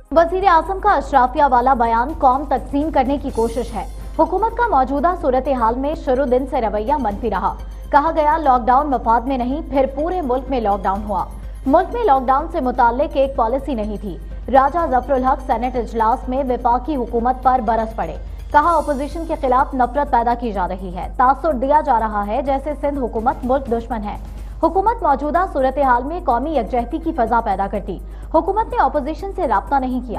वजीर आजम का अशराफिया वाला बयान कौम तकसीम करने की कोशिश है। हुकूमत का मौजूदा सूरत हाल में शुरू दिन से रवैया मनफी रहा। कहा गया लॉकडाउन मफाद में नहीं, फिर पूरे मुल्क में लॉकडाउन हुआ। मुल्क में लॉकडाउन से मुताल्लिक एक पॉलिसी नहीं थी। राजा जफरुल हक सेनेट इजलास में वफाकी हुकूमत पर बरस पड़े। कहा अपोजिशन के खिलाफ नफरत पैदा की जा रही है। तासुर दिया जा रहा है जैसे सिंध हुकूमत मुल्क दुश्मन है। हुकूमत मौजूदा सूरत हाल में कौमी यकजहती की फजा पैदा करती। हुकूमत ने अपोजिशन से राब्ता नहीं किया।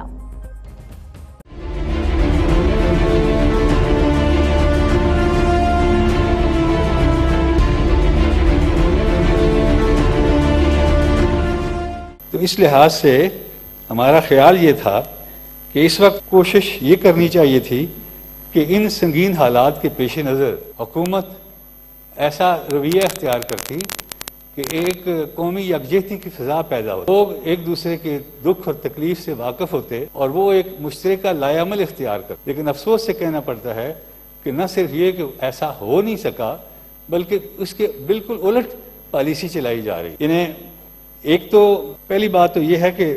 तो इस लिहाज से हमारा ख्याल ये था कि इस वक्त कोशिश ये करनी चाहिए थी कि इन संगीन हालात के पेश नज़र हुकूमत ऐसा रवैया अख्तियार करती कि एक कौमी यकजहती की फ़िज़ा पैदा हो, लोग एक दूसरे के दुख और तकलीफ से वाकिफ होते और वो एक मुश्तरका लायामल इख्तियार करते। लेकिन अफसोस से कहना पड़ता है कि न सिर्फ ये कि ऐसा हो नहीं सका, बल्कि उसके बिल्कुल उलट पॉलिसी चलाई जा रही। इन्हें एक तो पहली बात तो ये है कि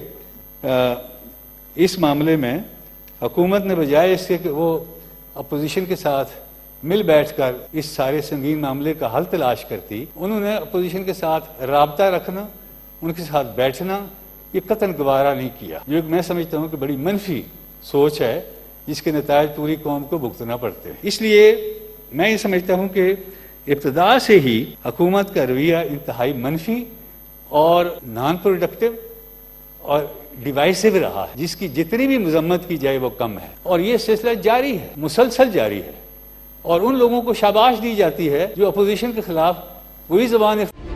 इस मामले में हुकूमत ने बजाय इसके कि वो अपोजिशन के साथ मिल बैठकर इस सारे संगीन मामले का हल तलाश करती, उन्होंने अपोजिशन के साथ राब्ता रखना, उनके साथ बैठना ये कतन गवारा नहीं किया, जो मैं समझता हूँ कि बड़ी मनफी सोच है जिसके नतायज पूरी कौम को भुगतना पड़ते हैं। इसलिए मैं ये समझता हूँ कि इब्तदा से ही हुकूमत का रवैया इंतहाई मनफी और नॉन प्रोडक्टिव और डिवाइसिव रहा है, जिसकी जितनी भी मजम्मत की जाए वो कम है। और ये सिलसिला जारी है, मुसलसल जारी है। और उन लोगों को शाबाश दी जाती है जो अपोजिशन के खिलाफ वही ज़बान